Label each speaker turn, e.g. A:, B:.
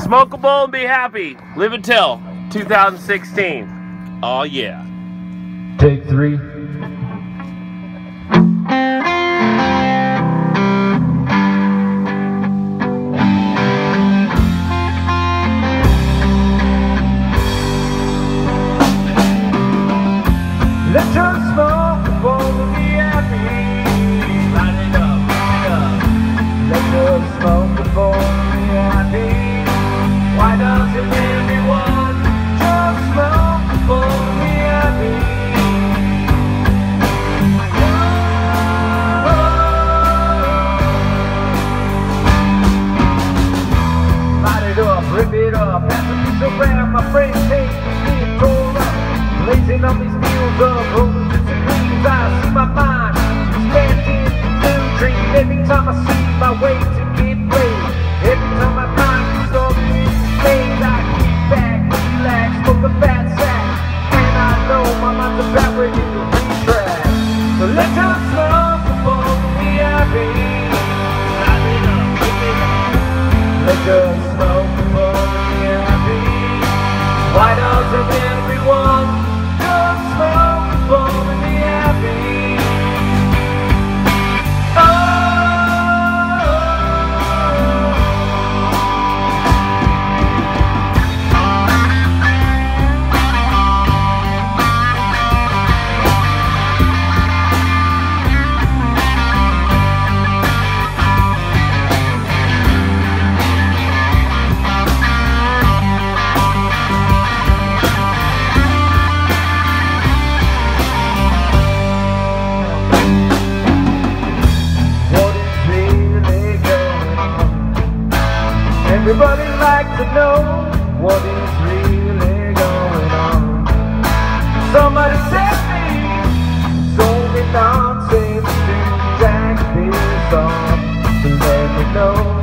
A: Smoke a bowl and be happy. Live until 2016. Oh yeah.
B: Take 3. Let's just smoke a bowl and be happy.
A: Light it up, light it up.
B: Let's just smoke a bowl and be happy. Why doesn't everyone just smoke a bowl and be happy? Light it up, rip it up, pass a piece around. My friends hate me being tore up, blazing on these wheels up, rolling to the dreams. I see my mind expanding, new dream. Every time I see my way to get laid, every time my mind gets up in stage, I kick back, relax, smoke a fat sack, and I know my mind's about ready to retract. So let's just smoke a bowl and be happy.
A: Light it up, light it up.
B: Let's just smoke a bowl and be happy. Why doesn't everyone just smoke a bowl and be happy? Everybody like to know what is really going on. Somebody tell me it's only nonsense to jack this off. So let me know.